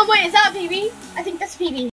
wait, is that a PB? I think that's a PB.